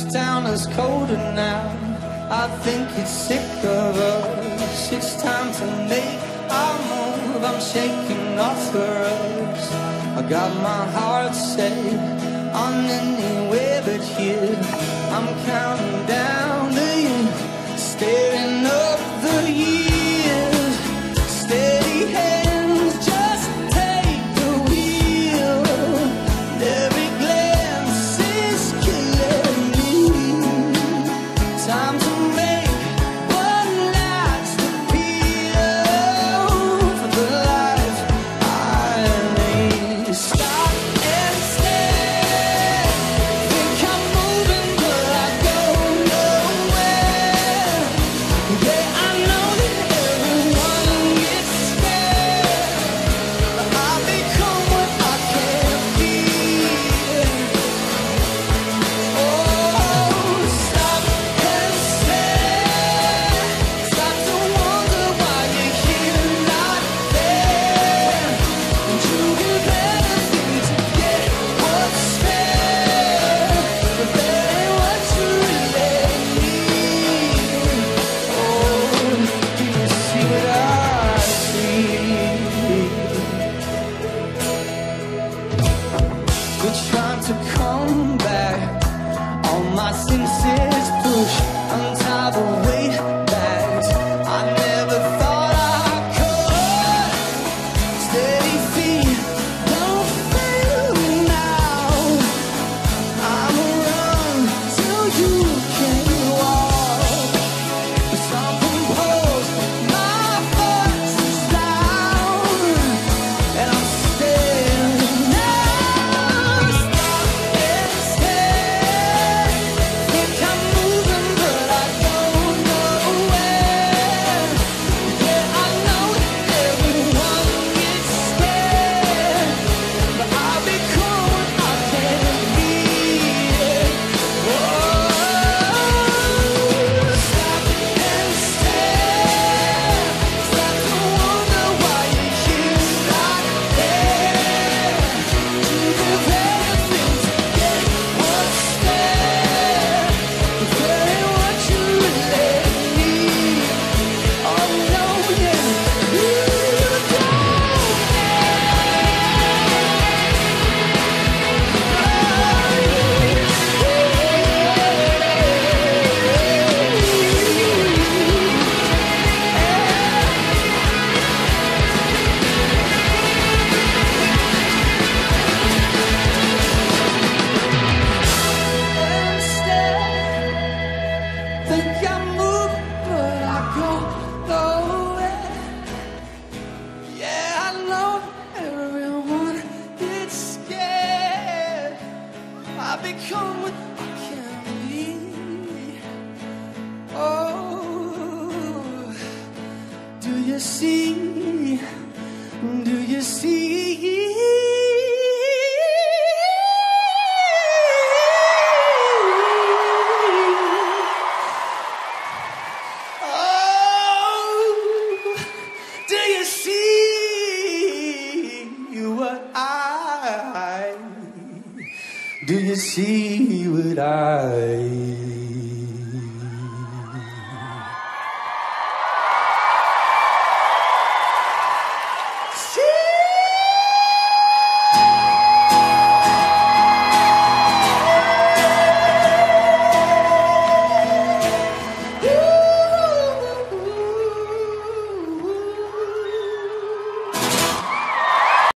town is colder now. I think it's sick of us. It's time to make our move. I'm shaking off the rust. I got my heart set on anywhere but here. I'm counting down the years, staring up the years. Steady hands, just take the wheel. And every glance is killing me. Time to make one last appeal for the life I need. Stop and stare. Think I'm moving, but I go nowhere. Yeah, I know that everyone gets scared, but I become what I can't be. Oh, stop and stare. Stop to wonder why you're here, not there. And you can better things to get what's fair, but that ain't what you really need. Oh, do you see what I see? We're trying to come back. All my senses push, untie the weight bags. I never thought I could. Steady feet, don't fail me now. I'ma run till you can't walk. Some compose, my voice is loud, and I'm staring now. Stop and stare. Think I'm moving, but I go nowhere. Yeah, I know that everyone gets scared, but I become what I can't be. Oh, stop and stare. Stop to wonder why you're here, not there. You do everything to get what's there, but that ain't what you really need. Oh no, yeah, you and stare. Think I'm moving, but I go nowhere. Yeah, I know everyone gets scared. I become what I can't be. Oh, do you see? Do you see? Oh, do you see what I? Do you see what I?